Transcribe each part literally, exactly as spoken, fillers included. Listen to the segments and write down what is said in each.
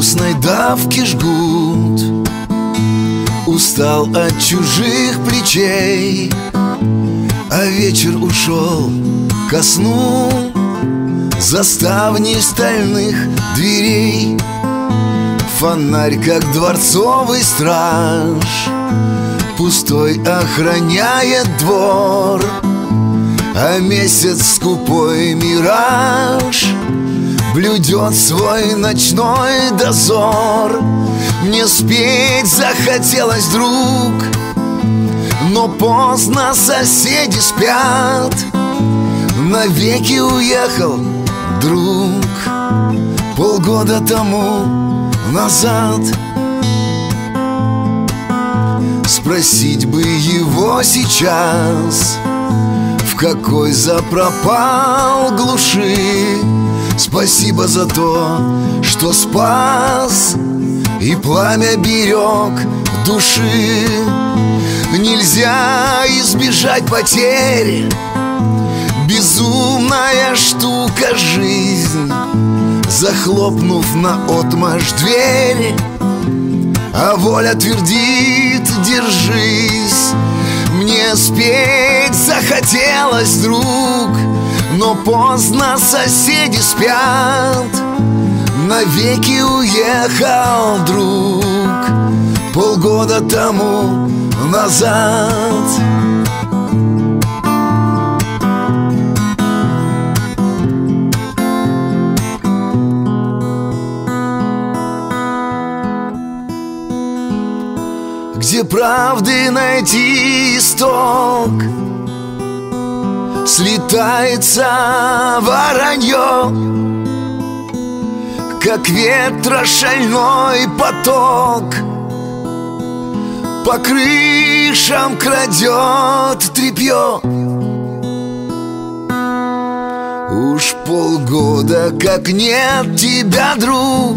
грустной давки жгут. Устал от чужих плечей, а вечер ушел ко сну. За ставней стальных дверей фонарь, как дворцовый страж, пустой охраняет двор. А месяц скупой мираж блюдет свой ночной дозор. Мне спеть захотелось вдруг, но поздно, соседи спят. Навеки уехал друг полгода тому назад. Спросить бы его сейчас, в какой запропал глуши. Спасибо за то, что спас и пламя берег души. Нельзя избежать потерь, безумная штука жизнь. Захлопнув наотмашь дверь, а воля твердит: держись. Мне спеть захотелось вдруг, но поздно, соседи спят. Навеки уехал друг полгода тому назад. Где правды найти исток, слетается воронье, как ветра шальной поток по крышам крадет тряпье. Уж полгода как нет тебя, друг,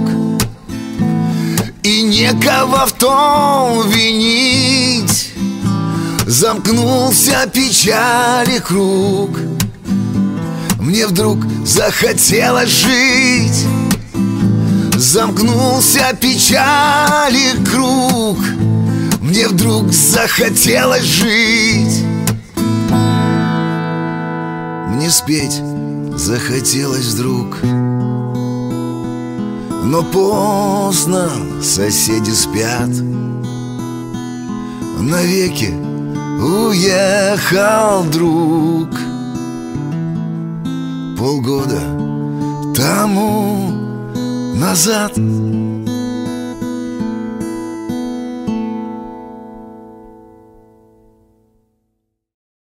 и некого в том винить. Замкнулся печали круг, мне вдруг захотелось жить. Замкнулся печали круг, мне вдруг захотелось жить. Мне спеть захотелось вдруг, но поздно, соседи спят. Навеки уехал друг полгода тому назад.